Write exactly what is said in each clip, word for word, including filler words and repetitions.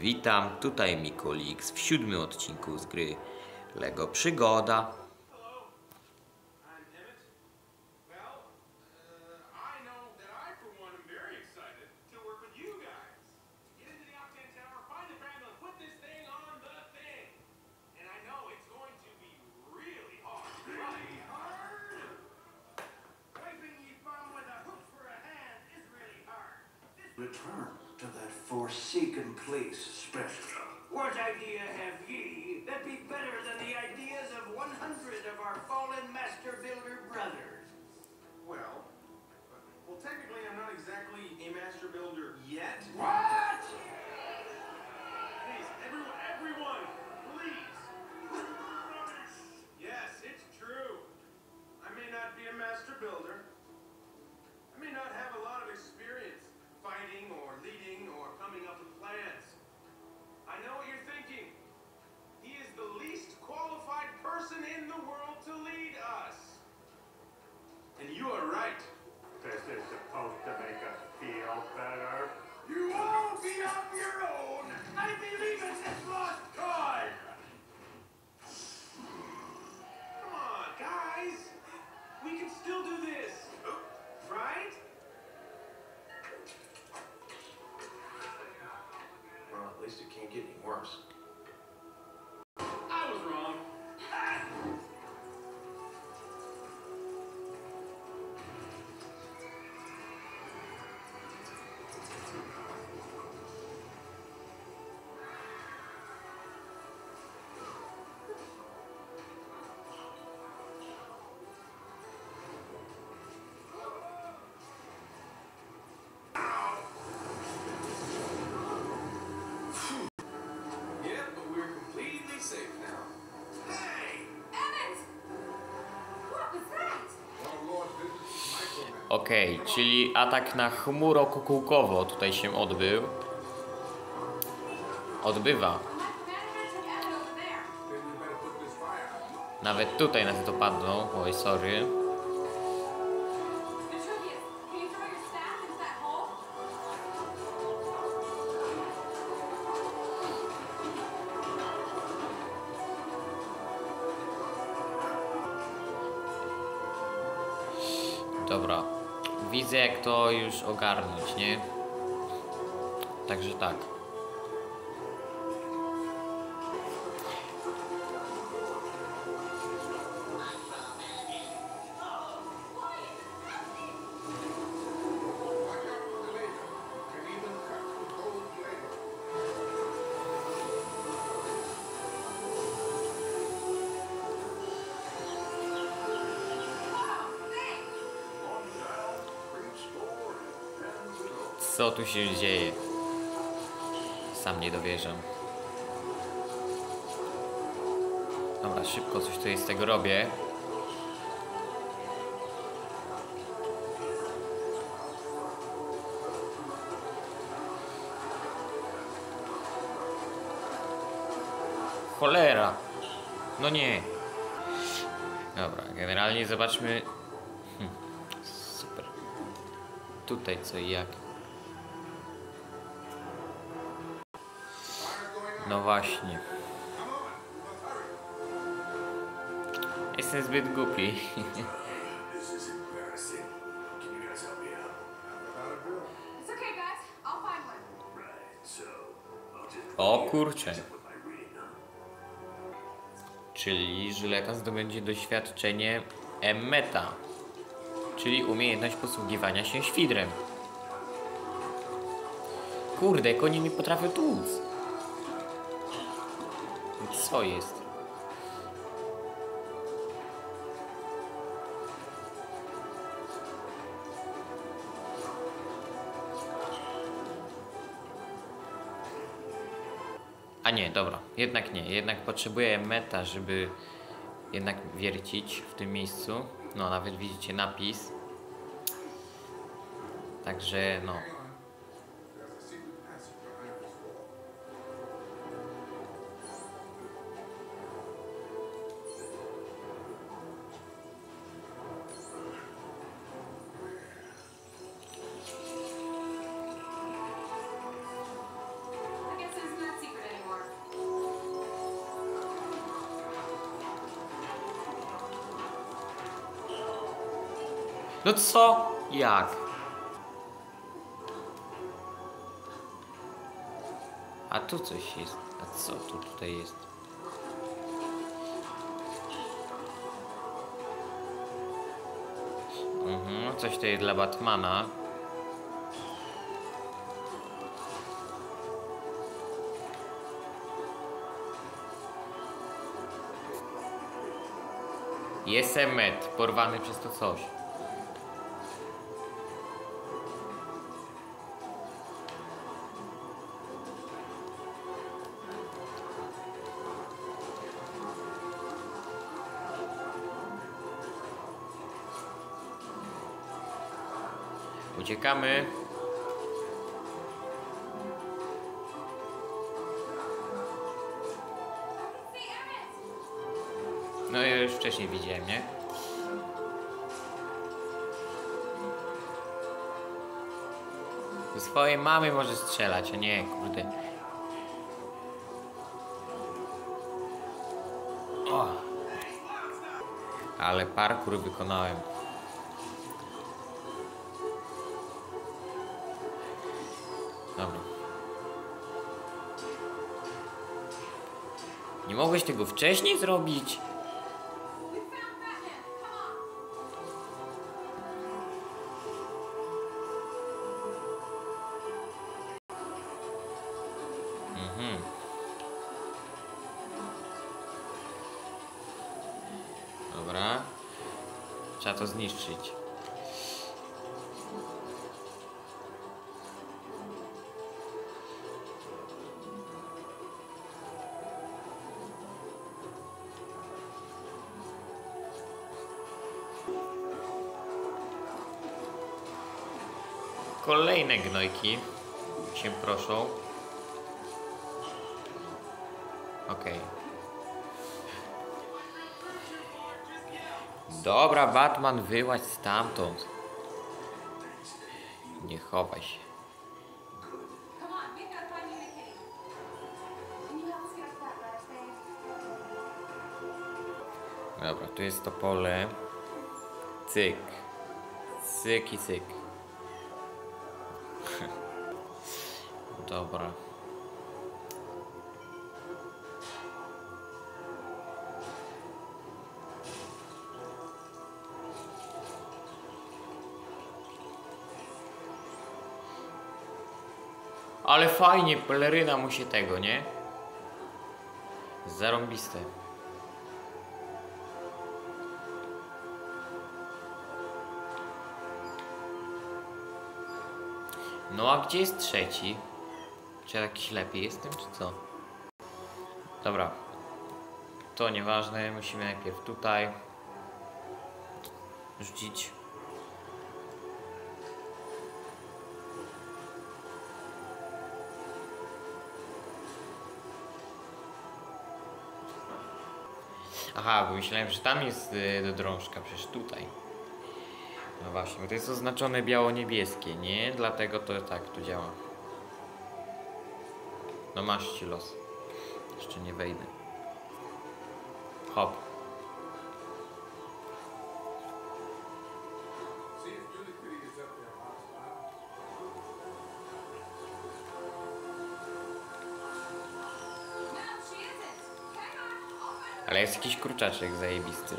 Witam, tutaj Mikolix w siódmym odcinku z gry Lego Przygoda. Return to that forsaken place, special. What idea have ye that be better than the ideas of one hundred of our fallen master builder brothers? Well, well, technically, I'm not exactly a master builder yet. What? Please, everyone, everyone, please. Yes, it's true. I may not be a master builder. I may not have a lot of experience fighting or leading or coming up with plans. I know what you're thinking. He is the least qualified person in the world to lead us. And you are right. This is supposed to make us feel better. You won't be on your own. I believe in this lost cause. Come on, guys. We can still do this. Right? Well, at least it can't get any worse. I was wrong. Yep, but we're completely safe now. Hey! Emmett! What was that? Okej, okay, czyli atak na chmuro-kukułkowo tutaj się odbył. Odbywa. Nawet tutaj nas dopadną. Oj, sorry. Dobra, widzę jak to już ogarnąć, nie? Także tak. Co tu się dzieje? Sam nie dowierzam. Dobra, szybko coś tutaj z tego robię. Cholera! No nie! Dobra, generalnie zobaczmy. Hm, super. Tutaj co i jak. No właśnie. Jestem zbyt głupi. O kurczę. Czyli żyleta zdobędzie doświadczenie Emmeta. Czyli umiejętność posługiwania się świdrem. Kurde, konie mi potrafią tłuc. Co jest? A nie, dobra. Jednak nie. Jednak potrzebuję meta, żeby jednak wiercić w tym miejscu. No, nawet widzicie napis. Także no. No co? Jak? A tu coś jest. A co tu tutaj jest? Mhm, coś tutaj dla Batmana. Jest Emmet, porwany przez to coś. Uciekamy. No ja już wcześniej widziałem, nie? Do swojej mamy może strzelać, a nie, kurde. O! Ale parkour wykonałem. Dobra. Nie mogłeś tego wcześniej zrobić? Mhm. Dobra. Trzeba to zniszczyć. Kolejne gnojki się proszą. Okej. Dobra, Batman, wyłaź stamtąd. Nie chowaj się. Come on, we've got to find you the kitty. Can you help us get up that ledge there? Dobra, tu jest to pole. Cyk. Cyk i cyk. Dobra. Ale fajnie, peleryna mu się tego, nie? Zarąbiste. No a gdzie jest trzeci? Czy ja taki ślepy jestem, czy co? Dobra. To nieważne, musimy najpierw tutaj rzucić. Aha, bo myślałem, że tam jest y, do drążka, przecież tutaj. No właśnie, bo to jest oznaczone biało-niebieskie, nie? Dlatego to tak tu działa. No masz ci los. Jeszcze nie wejdę. Hop. No, she isn't. Hang on, I'll find her. Ale jest jakiś kurczaczek zajebisty.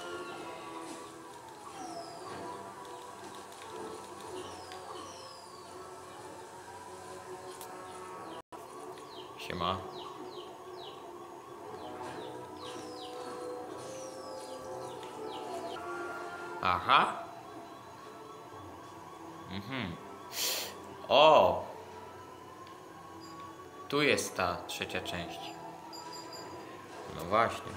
Siema. Aha. Mhm. O! Tu jest ta trzecia część. No właśnie.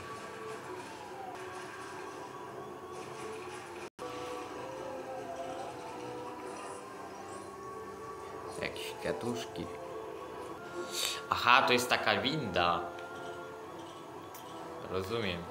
Jakieś kwiatuszki. Aha, to jest taka winda. Rozumiem.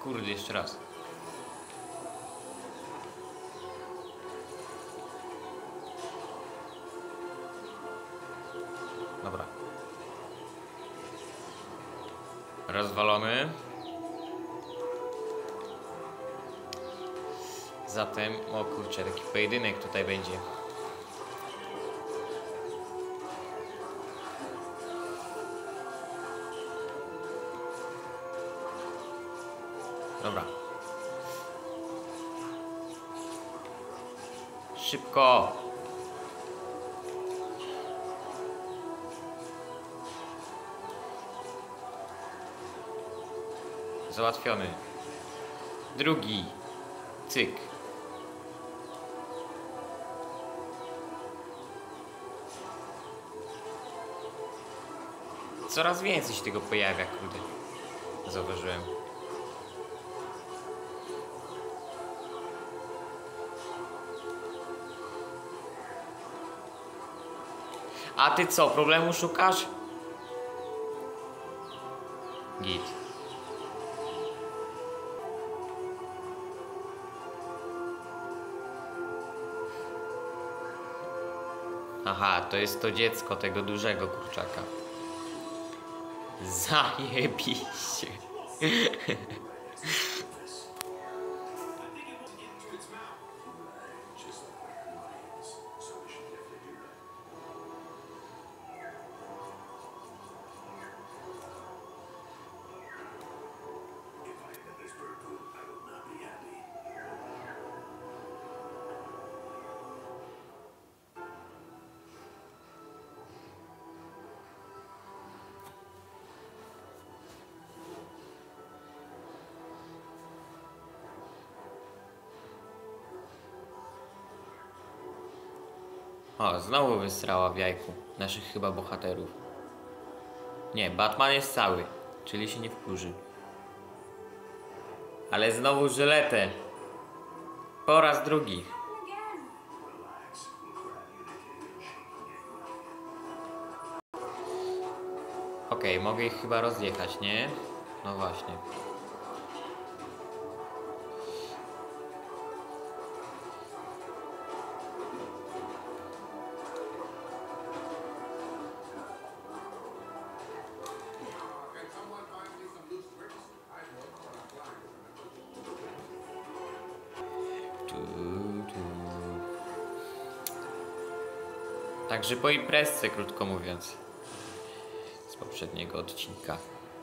Kurde, jeszcze raz. Dobra. Rozwalony. Zatem, o kurczę, taki pojedynek tutaj będzie. Dobra. Szybko. Załatwiony. Drugi. Cyk. Coraz więcej się tego pojawia, kurde. Zauważyłem. A ty co, problemu szukasz? Git. Aha, to jest to dziecko tego dużego kurczaka. Zajebiście. O, znowu wysrała w jajku naszych chyba bohaterów. Nie, Batman jest cały, czyli się nie wkurzy. Ale znowu żyletę. Po raz drugi. Okej, okay, mogę ich chyba rozjechać, nie? No właśnie. Także po imprezce, krótko mówiąc, z poprzedniego odcinka.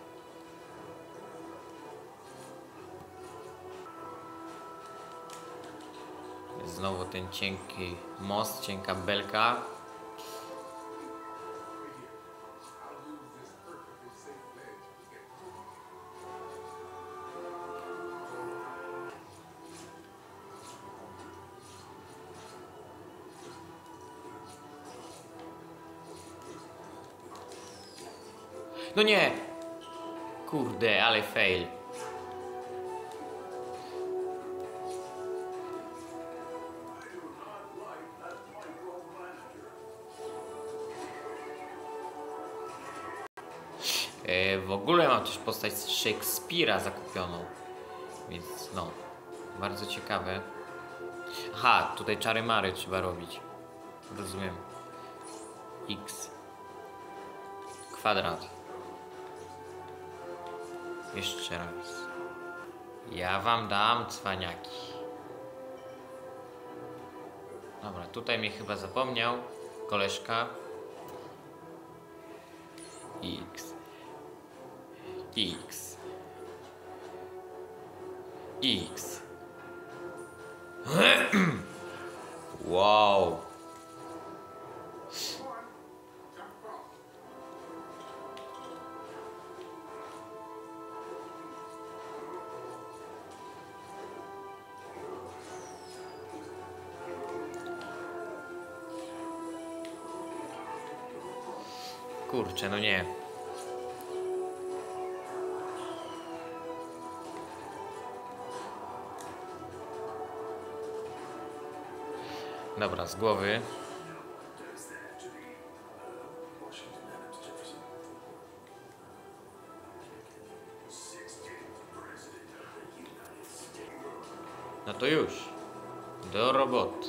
Znowu ten cienki most, cienka belka. No nie! Kurde, ale fail. E, w ogóle mam też postać z Szekspira zakupioną. Więc no, bardzo ciekawe. Aha, tutaj czary mary trzeba robić. Rozumiem. X. Kwadrat. Jeszcze raz. Ja wam dam cwaniaki. Dobra, tutaj mnie chyba zapomniał koleżka. X. X. X. Wow. Kurczę, no nie. Dobra, z głowy. No to już. Do roboty.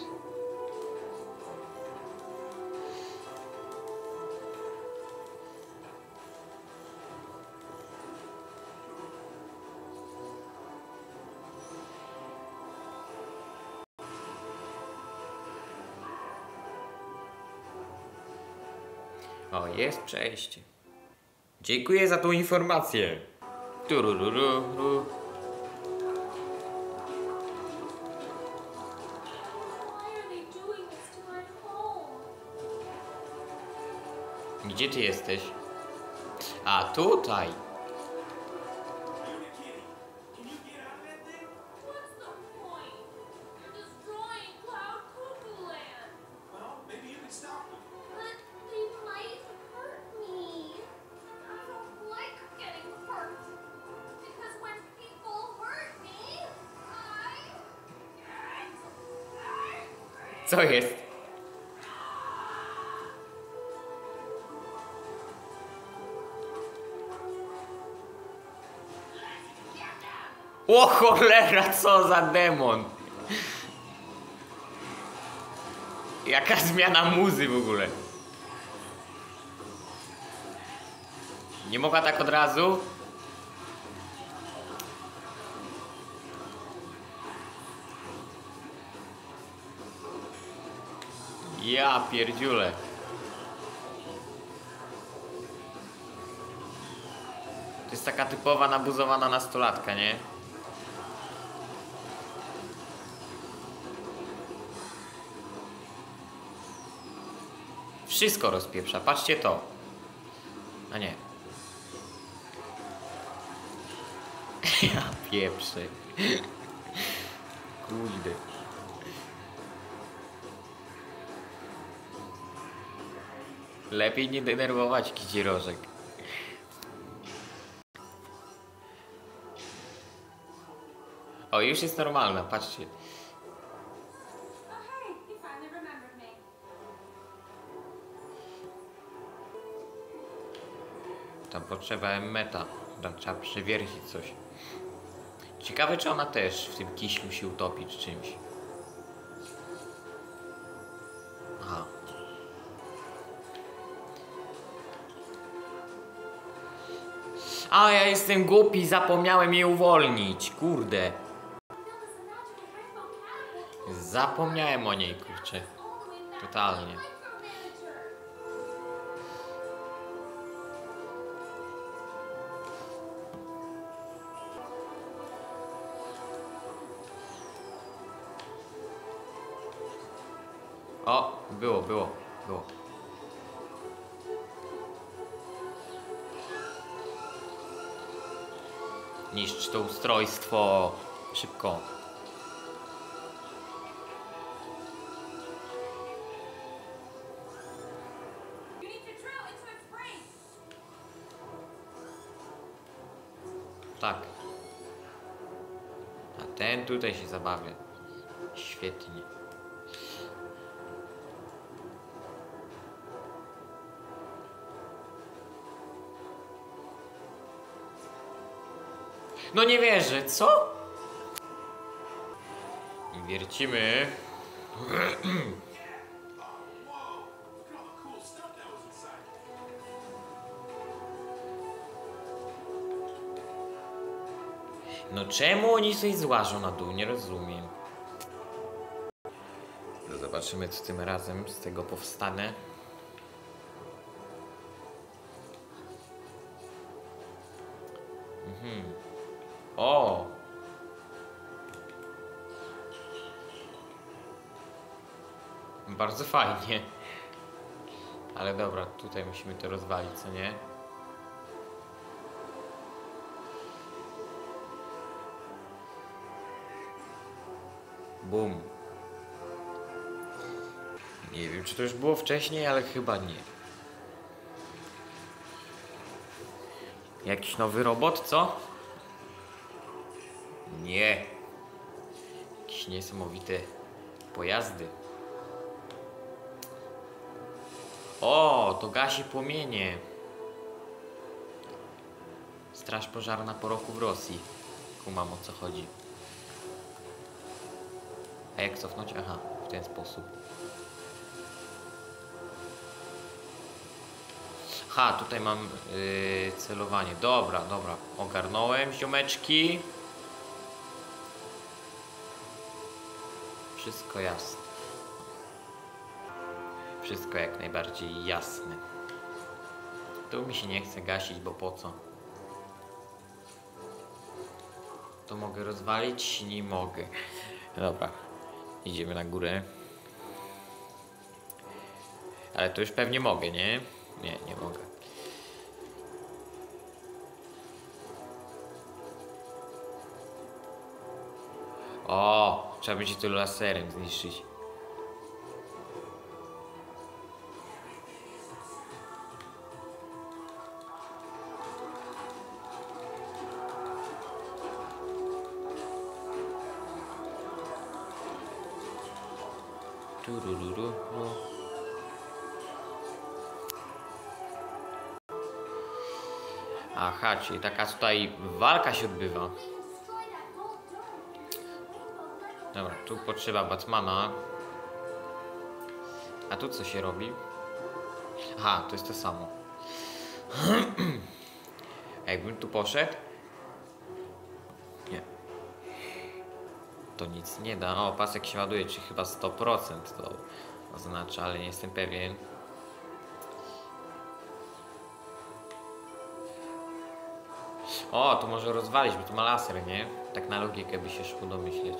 O, jest przejście. Dziękuję za tą informację. Turururu. Why are they doing this to my home? Gdzie ty jesteś? A, tutaj. What's the point? You're destroying Cloud Cuckoo Land. Well, maybe you can stop them. But they might hurt me. I don't like getting hurt. Because when people hurt me, I... Co jest? O cholera, co za demon! Jaka zmiana muzy w ogóle? Nie mogła tak od razu? Ja pierdziule. To jest taka typowa nabuzowana nastolatka, nie? Wszystko rozpieprza, patrzcie to. A nie. Ja pieprzę. Kurde. Lepiej nie denerwować kidzierożek. O, już jest normalna, patrzcie. Oh, hey, you finally remembered me. Tam potrzeba meta. Tam trzeba przewiercić coś. Ciekawe, czy ona też w tym kiślu się utopi, czy czymś. Aha. A, ja jestem głupi, zapomniałem jej uwolnić. Kurde. Zapomniałem o niej, kurczę. Totalnie. O, było, było, było. Niszcz to ustrojstwo. Szybko. You need to drill into its brain. Tak. A ten tutaj się zabawia. Świetnie. No nie wierzę, co? I wiercimy. No czemu oni coś złażą na dół? Nie rozumiem. No zobaczymy, co tym razem z tego powstanie. Mhm. O! Bardzo fajnie. Ale dobra, tutaj musimy to rozwalić, co nie? Bum. Nie wiem, czy to już było wcześniej, ale chyba nie. Jakiś nowy robot, co? Nie. Jakieś niesamowite pojazdy. O, to gasi płomienie. Straż pożarna po roku w Rosji. Kumam, o co chodzi. A jak cofnąć? Aha, w ten sposób. Ha, tutaj mam yy, celowanie. Dobra, dobra. Ogarnąłem, ziomeczki. Wszystko jasne. Wszystko jak najbardziej jasne. Tu mi się nie chce gasić, bo po co? To mogę rozwalić? Nie mogę. Dobra. Idziemy na górę. Ale to już pewnie mogę, nie? Nie, nie mogę. O, trzeba będzie to laserem zniszczyć. Turururu. Aha, czyli taka tutaj walka się odbywa. Dobra, tu potrzeba Batmana. A tu co się robi? Aha, to jest to samo. A jakbym tu poszedł? Nie. To nic nie da. O, pasek się ładuje, czy chyba sto procent to oznacza, ale nie jestem pewien. O, tu może rozwalić, bo tu ma laser, nie? Tak na logikę by się szło domyśleć.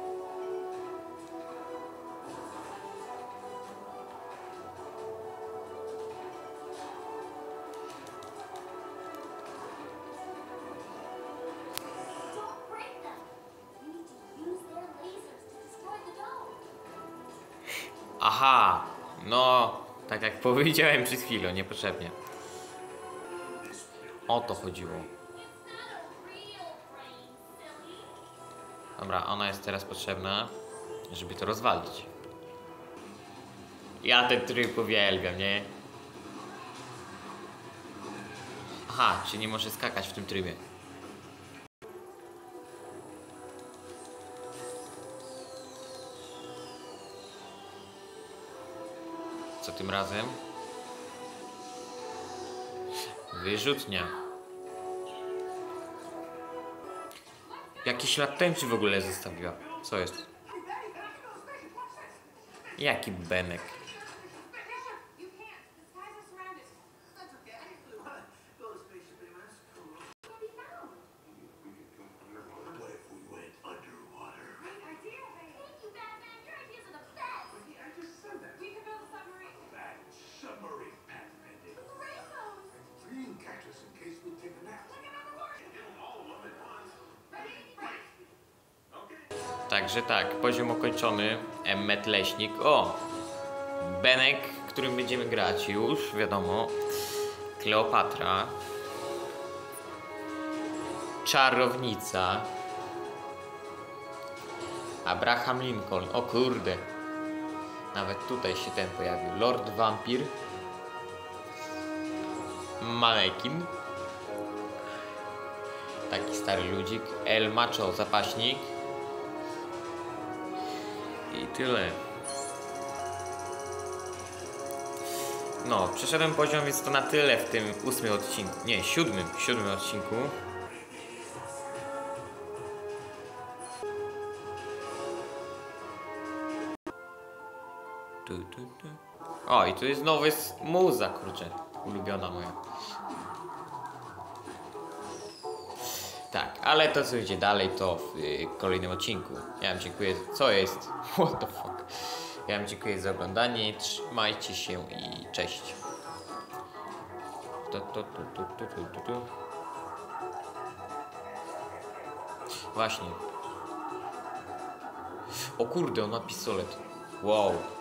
Aha, no, tak jak powiedziałem przed chwilą, niepotrzebnie. O to chodziło. Dobra, ona jest teraz potrzebna, żeby to rozwalić. Ja ten tryb uwielbiam, nie? Aha, czy nie może skakać w tym trybie. Co tym razem? Wyrzutnia. Jakiś ślad tęczy w ogóle zostawiła. Co jest? Jaki Benek? Także tak, poziom ukończony. Emmet Leśnik. O! Benek, którym będziemy grać już, wiadomo. Kleopatra. Czarownica. Abraham Lincoln. O kurde. Nawet tutaj się ten pojawił. Lord Vampir. Manekin. Taki stary ludzik. El Macho, zapaśnik. I tyle. No, przeszedłem poziom, więc to na tyle w tym ósmym odcinku. Nie, siódmym, siódmym odcinku. Tu, tu, tu. O, i tu jest nowy muza, kurczę. Ulubiona moja. Tak, ale to co idzie dalej, to w y, kolejnym odcinku. Ja wam dziękuję. Co jest? What the fuck? Ja wam dziękuję za oglądanie. Trzymajcie się i cześć. Tu, tu, tu, tu, tu, tu, tu. Właśnie. O kurde, on ma pistolet. Wow.